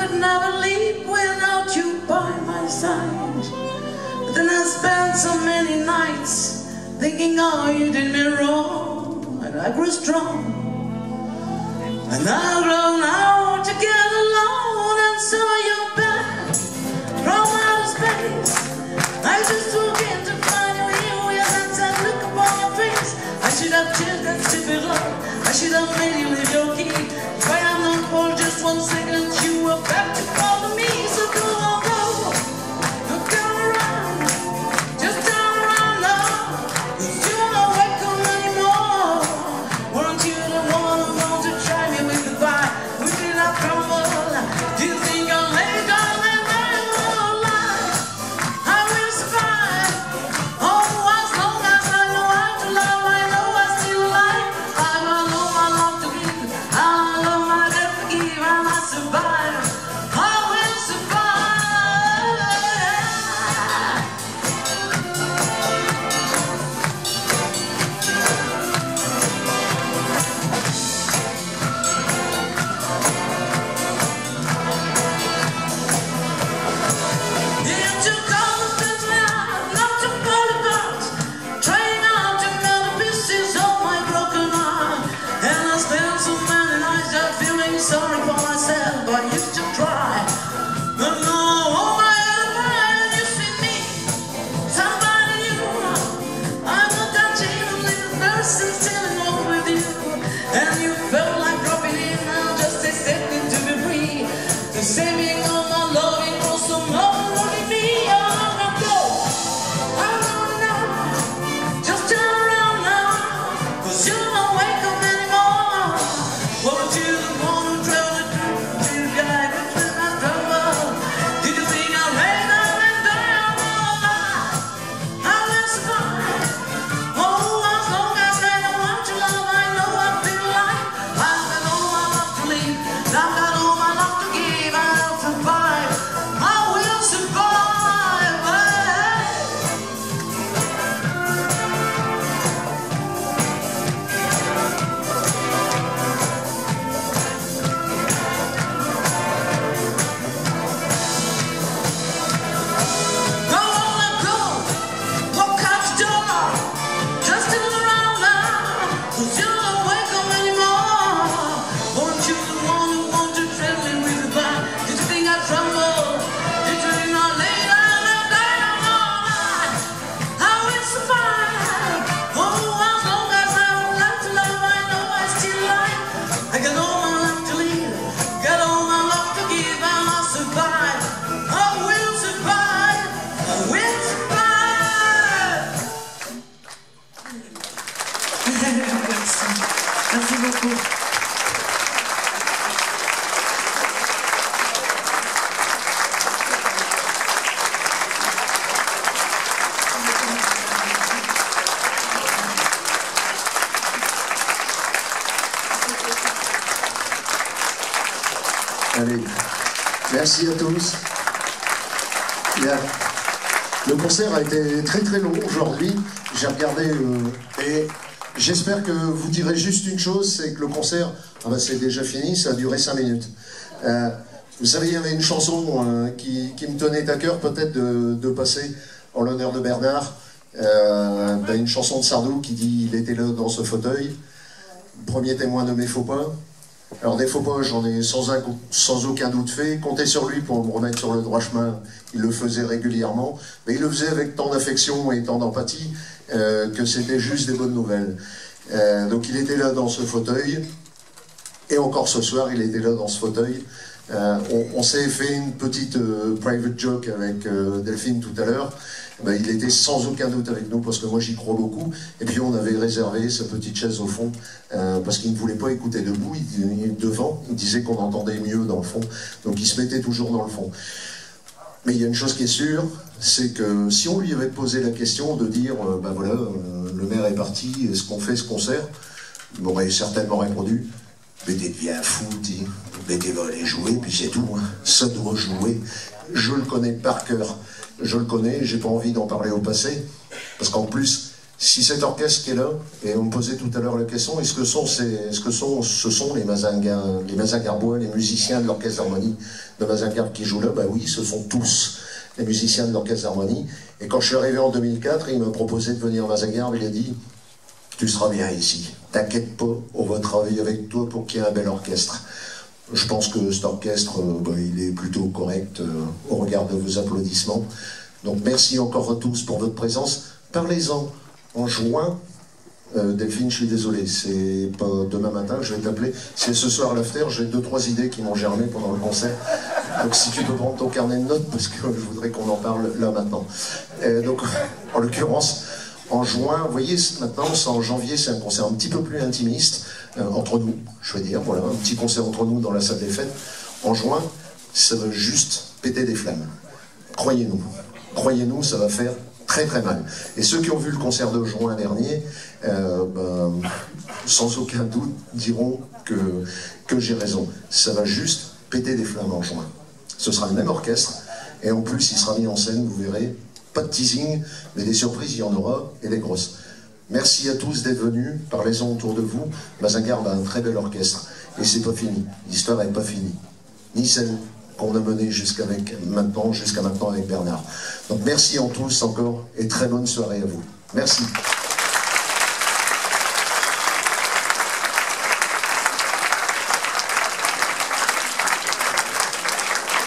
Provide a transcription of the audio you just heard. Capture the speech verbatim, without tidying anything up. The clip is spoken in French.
could never leave without you by my side. But then I spent so many nights thinking, oh, you did me wrong. And I grew strong. And I grow now together alone. And so you're back from outer space. I just walk in to find you here with that sad look upon your face. I should have changed that stupid love. I should have made you leave your key. If I had known for just one second you were back to follow me. So go on, go. Look down around. Just turn around now. Cause you're not welcome anymore. Weren't you the one who wanted to try me with goodbye? We did not crumble. Do you think I'll let it go? Sorry for myself, I used to try. But no, all my other mind, you see me, somebody new. I'm not that even little person still in love with you. And you felt like dropping in now just a second to be free. The saving all my loving for some love loving me. I wanna go, I wanna know. Just turn around now, cause you're not welcome anymore. Won't you want Merci beaucoup. Allez, merci à tous. Bien. Le concert a été très très long aujourd'hui. J'ai regardé euh, et j'espère que vous direz juste une chose, c'est que le concert, ah ben c'est déjà fini, ça a duré cinq minutes. Euh, vous savez, il y avait une chanson euh, qui, qui me tenait à cœur peut-être de, de passer en l'honneur de Bernard. Euh, ben une chanson de Sardou qui dit « Il était là dans ce fauteuil, premier témoin de mes faux pas ». Alors des faux pas, j'en ai sans, un, sans aucun doute fait. Comptez sur lui pour me remettre sur le droit chemin. Il le faisait régulièrement, mais il le faisait avec tant d'affection et tant d'empathie euh, que c'était juste des bonnes nouvelles. Euh, donc il était là dans ce fauteuil, et encore ce soir, il était là dans ce fauteuil. Euh, on on s'est fait une petite euh, private joke avec euh, Delphine tout à l'heure. Ben, il était sans aucun doute avec nous parce que moi j'y crois beaucoup. Et puis on avait réservé sa petite chaise au fond euh, parce qu'il ne voulait pas écouter debout, il, il, devant. Il disait qu'on entendait mieux dans le fond. Donc il se mettait toujours dans le fond. Mais il y a une chose qui est sûre, c'est que si on lui avait posé la question de dire euh, ben voilà, euh, le maire est parti, est-ce qu'on fait ce concert, il m'aurait certainement répondu mais t'es bien fou, dis. Mais t'es va aller jouer, puis c'est tout. Hein. Ça doit jouer. Je le connais par cœur. Je le connais, j'ai pas envie d'en parler au passé. Parce qu'en plus, si cet orchestre qui est là, et on me posait tout à l'heure la question, est-ce que, sont ces, est-ce que sont, ce sont les Mazingar, les Mazingarbois, les musiciens de l'orchestre d'harmonie de Mazingarbe qui jouent là? Ben oui, ce sont tous les musiciens de l'orchestre d'harmonie. Et quand je suis arrivé en deux mille quatre, il m'a proposé de venir à Mazingarbe, il a dit « Tu seras bien ici, t'inquiète pas, on va travailler avec toi pour qu'il y ait un bel orchestre ». Je pense que cet orchestre, euh, ben, il est plutôt correct euh, au regard de vos applaudissements. Donc merci encore à tous pour votre présence. Parlez-en en juin. Euh, Delphine, je suis désolé, c'est pas demain matin, je vais t'appeler. C'est ce soir l'after, j'ai deux, trois idées qui m'ont germé pendant le concert. Donc si tu peux prendre ton carnet de notes, parce que je voudrais qu'on en parle là maintenant. Euh, donc, en l'occurrence, en juin, vous voyez, maintenant, c'est en janvier, c'est un concert un petit peu plus intimiste, euh, entre nous, je veux dire, voilà, un petit concert entre nous dans la salle des fêtes. En juin, ça va juste péter des flammes. Croyez-nous, croyez-nous, ça va faire très très mal. Et ceux qui ont vu le concert de juin dernier, euh, ben, sans aucun doute, diront que, que j'ai raison. Ça va juste péter des flammes en juin. Ce sera le même orchestre, et en plus, il sera mis en scène, vous verrez. Pas de teasing, mais des surprises, il y en aura, et des grosses. Merci à tous d'être venus, parlez-en autour de vous. Mazingarbe a un très bel orchestre, et c'est pas fini. L'histoire n'est pas finie. Ni celle qu'on a menée jusqu'à maintenant, jusqu'à maintenant avec Bernard. Donc merci en tous encore, et très bonne soirée à vous. Merci.